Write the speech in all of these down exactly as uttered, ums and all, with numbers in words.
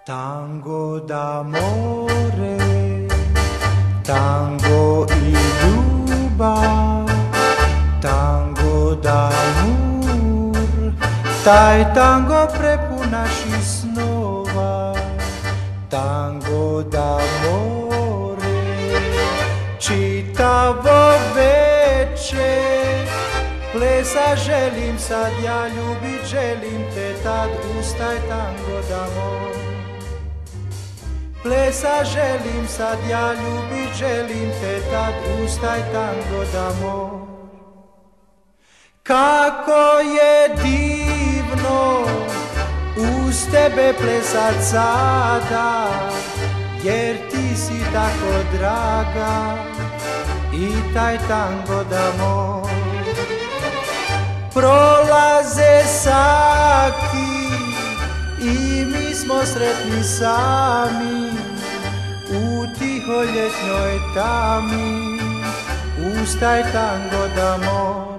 Tango d'amore, tango i ljubav, tango d'amor, taj tango prepun naših snova. Tango d'amore, čitavo veče, plesa želim sad, ja ljubit želim te tad, ustaj tango d'amor. Plesa želim sad, ja ljubit želim te tad, ustaj tango d'amor. Kako je divno uz tebe plesat sada, jer ti si tako draga i taj tango d'amor. Prolaze sati i mi smo sretni sami u tihoj ljetnoj tami, uz taj tango d'amor.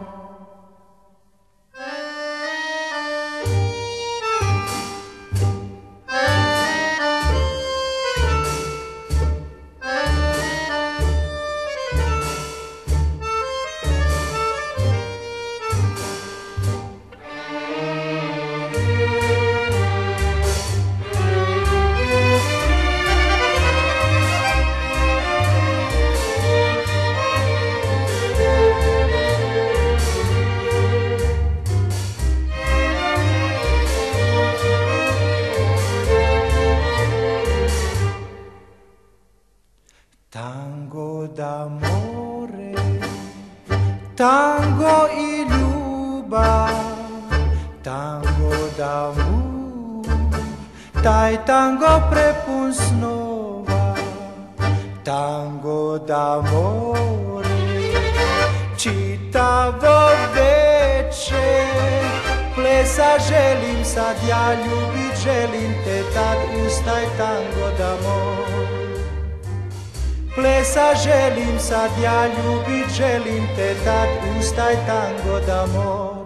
Tango d'amore, tango i ljubav, tango d'amor, taj tango prepun snova. Tango d'amore, čitavo veče, plesa želim sad, ja ljubit želim te tad, ustaj tango d'amor. Plesa želim sad, ja ljubit želim te tad, ustaj tango d'amor.